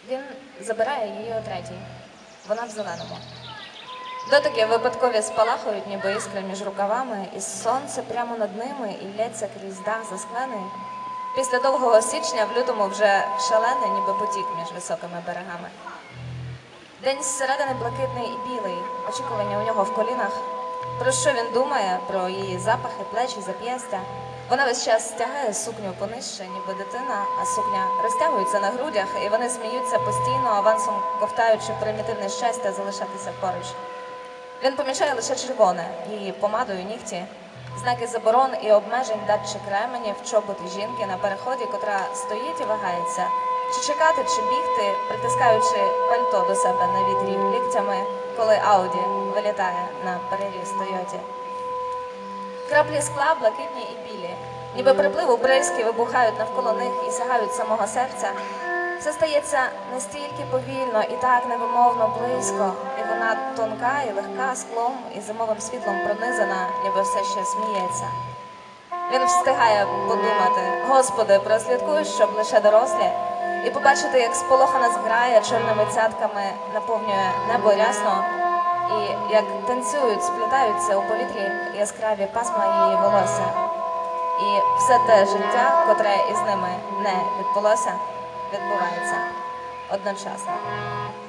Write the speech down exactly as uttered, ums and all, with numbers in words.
Він забирає її о третій. Вона в зеленому. Дотики випадкові спалахують, ніби іскри між рукавами, і сонце прямо над ними і лється крізь дах засклений. Після довгого січня в лютому вже шалений, ніби потік між високими берегами. День зсередини блакитний і білий, очікування у нього в колінах. Про що він думає? Про її запахи, плечі, зап'ястя. Вона весь час стягає сукню понижче, ніби дитина, а сукня розтягується на грудях, і вони сміються постійно, авансом ковтаючи примітивне щастя залишатися поруч. Він помічає лише червоне, її помадою, нігті, знаки заборон і обмежень, датчик ременів, чоботи жінки на переході, котра стоїть і вагається. Чи чекати, чи бігти, притискаючи пальто до себе на вітрі ліктями, коли Ауді вилітає на переріз Тойоті. Краплі скла блакитні і білі, ніби припливу бризки вибухають навколо них і сягають самого серця. Все стається настільки повільно і так невимовно близько, і вона тонка і легка склом і зимовим світлом пронизана, ніби все ще сміється. Він встигає подумати: Господи, прослідкуй, щоб лише дорослі, і побачити, як сполохана зграя чорними цятками наповнює небо рясно, і як танцюють, сплітаються у повітрі яскраві пасма її волосся. І все те життя, котре із ними не відбулося, відбувається одночасно.